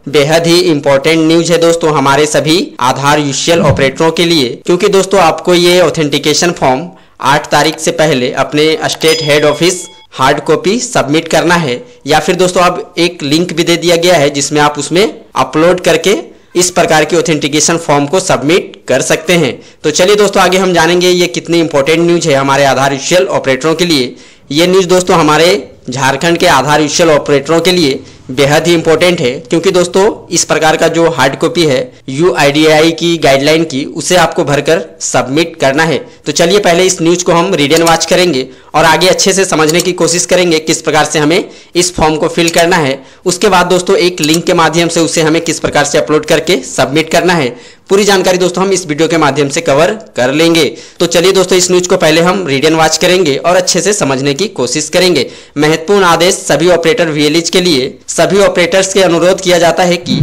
बेहद ही important news है दोस्तों हमारे सभी आधार यूजुअल ऑपरेटरों के लिए, क्योंकि दोस्तों आपको ये ऑथेंटिकेशन फॉर्म 8 तारीख से पहले अपने state head office hard copy submit करना है, या फिर दोस्तों अब एक लिंक भी दे दिया गया है जिसमें आप उसमें अपलोड करके इस प्रकार की ऑथेंटिकेशन फॉर्म को सबमिट कर सकते हैं। तो चलिए दोस्तों आगे हम जानेंगे ये कितनी इंपॉर्टेंट न्यूज है हमारे आधार यूजुअल ऑपरेटरों के लिए। ये न्यूज दोस्तों हमारे झारखंड के आधार यूजुअल ऑपरेटरों के लिए बेहद ही इंपॉर्टेंट है, क्योंकि दोस्तों इस प्रकार का जो हार्ड कॉपी है UIDAI की गाइडलाइन की, उसे आपको भरकर सबमिट करना है। तो चलिए पहले इस न्यूज को हम रीड एंड वॉच करेंगे और आगे अच्छे से समझने की कोशिश करेंगे किस प्रकार से हमें इस फॉर्म को फिल करना है। उसके बाद दोस्तों एक लिंक के माध्यम से उसे हमें किस प्रकार से अपलोड करके सबमिट करना है। पूरी जानकारी दोस्तों हम इस वीडियो के माध्यम से कवर कर लेंगे। तो चलिए दोस्तों इस न्यूज को पहले हम रीड एंड वॉच करेंगे और अच्छे से समझने की कोशिश करेंगे। महत्वपूर्ण आदेश सभी ऑपरेटर VLH के लिए सभी ऑपरेटर्स के अनुरोध किया जाता है कि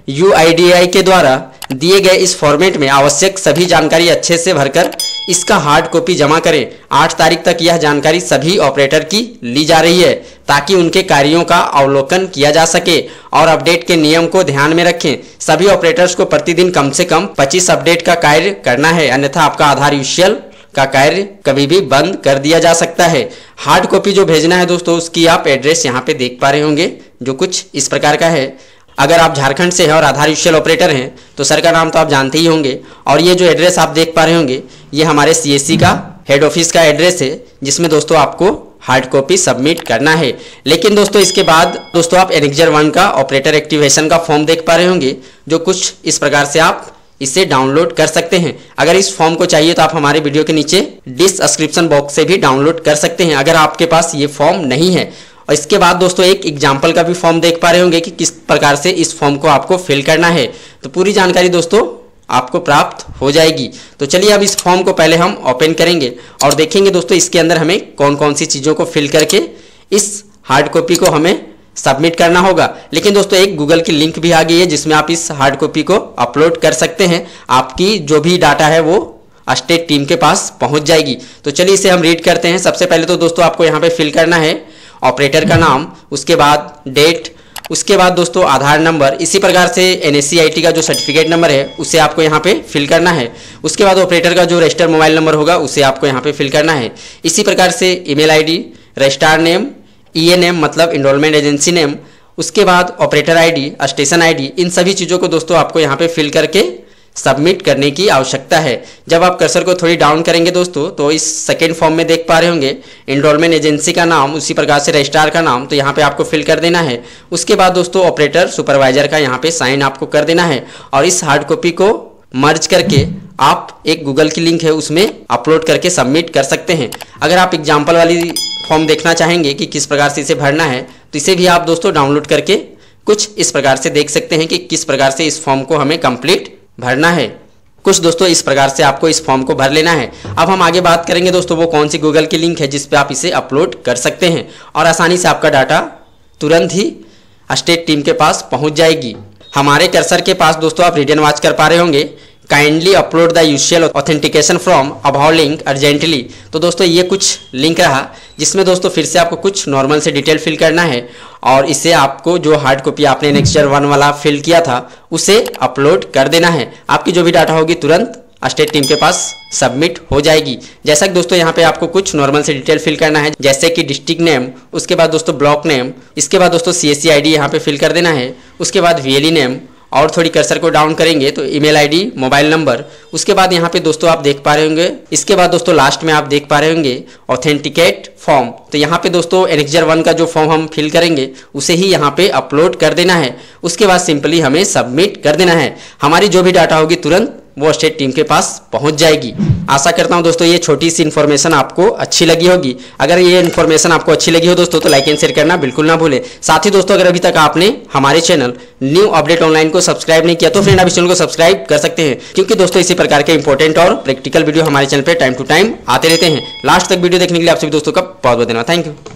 UIDAI के द्वारा दिए गए इस फॉर्मेट में आवश्यक सभी जानकारी अच्छे से भरकर इसका हार्ड कॉपी जमा करें। 8 तारीख तक यह जानकारी सभी ऑपरेटर की ली जा रही है ताकि उनके कार्यों का अवलोकन किया जा सके और अपडेट के नियम को ध्यान में रखें। सभी ऑपरेटर्स को प्रतिदिन कम से कम 25 अपडेट का कार्य करना है, अन्यथा आपका आधार यूजुअल का कार्य कभी भी बंद कर दिया जा सकता है। हार्ड कॉपी जो भेजना है दोस्तों उसकी आप एड्रेस यहाँ पे देख पा रहे होंगे, जो कुछ इस प्रकार का है। अगर आप झारखंड से हैं और आधार यूजुअल ऑपरेटर हैं तो सर का नाम तो आप जानते ही होंगे, और ये जो एड्रेस आप देख पा रहे होंगे ये हमारे CSC का हेड ऑफिस का एड्रेस है, जिसमें दोस्तों आपको हार्ड कॉपी सबमिट करना है। लेकिन दोस्तों इसके बाद दोस्तों आप एनेक्जर 1 का ऑपरेटर एक्टिवेशन का फॉर्म देख पा रहे होंगे, जो कुछ इस प्रकार से आप इसे डाउनलोड कर सकते हैं। अगर इस फॉर्म को चाहिए तो आप हमारे वीडियो के नीचे डिस्क्रिप्शन बॉक्स से भी डाउनलोड कर सकते हैं, अगर आपके पास ये फॉर्म नहीं है। और इसके बाद दोस्तों एक एग्जाम्पल का भी फॉर्म देख पा रहे होंगे कि किस प्रकार से इस फॉर्म को आपको फिल करना है। तो पूरी जानकारी दोस्तों आपको प्राप्त हो जाएगी। तो चलिए अब इस फॉर्म को पहले हम ओपन करेंगे और देखेंगे दोस्तों इसके अंदर हमें कौन कौन सी चीज़ों को फिल करके इस हार्ड कॉपी को हमें सबमिट करना होगा। लेकिन दोस्तों एक गूगल की लिंक भी आ गई है जिसमें आप इस हार्ड कॉपी को अपलोड कर सकते हैं। आपकी जो भी डाटा है वो स्टेट टीम के पास पहुंच जाएगी। तो चलिए इसे हम रीड करते हैं। सबसे पहले तो दोस्तों आपको यहाँ पे फिल करना है ऑपरेटर का नाम, उसके बाद डेट, उसके बाद दोस्तों आधार नंबर, इसी प्रकार से NSE/IT का जो सर्टिफिकेट नंबर है उसे आपको यहाँ पे फिल करना है। उसके बाद ऑपरेटर का जो रजिस्टर मोबाइल नंबर होगा उसे आपको यहाँ पे फिल करना है। इसी प्रकार से email ID, registrar name, EA name मतलब इनरोलमेंट एजेंसी नेम, उसके बाद ऑपरेटर ID, स्टेशन ID, इन सभी चीज़ों को दोस्तों आपको यहाँ पे फिल करके सबमिट करने की आवश्यकता है। जब आप कर्सर को थोड़ी डाउन करेंगे दोस्तों तो इस सेकेंड फॉर्म में देख पा रहे होंगे इनरोलमेंट एजेंसी का नाम, उसी प्रकार से रजिस्ट्रार का नाम, तो यहाँ पे आपको फिल कर देना है। उसके बाद दोस्तों ऑपरेटर सुपरवाइजर का यहाँ पे साइन आपको कर देना है और इस हार्ड कॉपी को मर्ज करके आप एक गूगल की लिंक है उसमें अपलोड करके सबमिट कर सकते हैं। अगर आप एग्जाम्पल वाली फॉर्म देखना चाहेंगे कि किस प्रकार से इसे भरना है तो इसे भी आप दोस्तों डाउनलोड करके कुछ इस प्रकार से देख सकते हैं कि किस प्रकार से इस फॉर्म को हमें कंप्लीट भरना है। कुछ दोस्तों इस प्रकार से आपको इस फॉर्म को भर लेना है। अब हम आगे बात करेंगे दोस्तों वो कौन सी गूगल की लिंक है जिस पे आप इसे अपलोड कर सकते हैं और आसानी से आपका डाटा तुरंत ही स्टेट टीम के पास पहुंच जाएगी। हमारे कर्सर के पास दोस्तों आप रीड एंड वॉच कर पा रहे होंगे, kindly upload the usual authentication from above link urgently. तो दोस्तों ये कुछ लिंक रहा जिसमें दोस्तों फिर से आपको कुछ नॉर्मल से डिटेल फिल करना है और इसे आपको जो हार्ड कॉपी आपने एनेक्जर 1 वाला फिल किया था उसे अपलोड कर देना है। आपकी जो भी डाटा होगी तुरंत स्टेट टीम के पास सबमिट हो जाएगी। जैसा कि दोस्तों यहाँ पे आपको कुछ नॉर्मल से डिटेल फिल करना है, जैसे कि डिस्ट्रिक्ट नेम, उसके बाद दोस्तों ब्लॉक नेम, इसके बाद दोस्तों CSC ID यहाँ पे फिल कर देना है, उसके बाद VLE नेम, और थोड़ी कर्सर को डाउन करेंगे तो ईमेल ID, मोबाइल नंबर, उसके बाद यहाँ पे दोस्तों आप देख पा रहे होंगे, इसके बाद दोस्तों लास्ट में आप देख पा रहे होंगे ऑथेंटिकेट फॉर्म। तो यहाँ पे दोस्तों एनेक्जर 1 का जो फॉर्म हम फिल करेंगे उसे ही यहाँ पे अपलोड कर देना है। उसके बाद सिंपली हमें सबमिट कर देना है। हमारी जो भी डाटा होगी तुरंत वो स्टेट टीम के पास पहुंच जाएगी। आशा करता हूं दोस्तों ये छोटी सी इन्फॉर्मेशन आपको अच्छी लगी होगी। अगर ये इन्फॉर्मेशन आपको अच्छी लगी हो दोस्तों तो लाइक एंड शेयर करना बिल्कुल ना भूलें। साथ ही दोस्तों अगर अभी तक आपने हमारे चैनल न्यू अपडेट ऑनलाइन को सब्सक्राइब नहीं किया तो फ्रेंड आप इस चैनल को सब्सक्राइब कर सकते हैं, क्योंकि दोस्तों इसी प्रकार के इंपॉर्टेंट और प्रैक्टिकल वीडियो हमारे चैनल पर टाइम टू टाइम आते रहते हैं। लास्ट तक वीडियो देखने के लिए आप सभी दोस्तों का बहुत बहुत धन्यवाद। Thank you.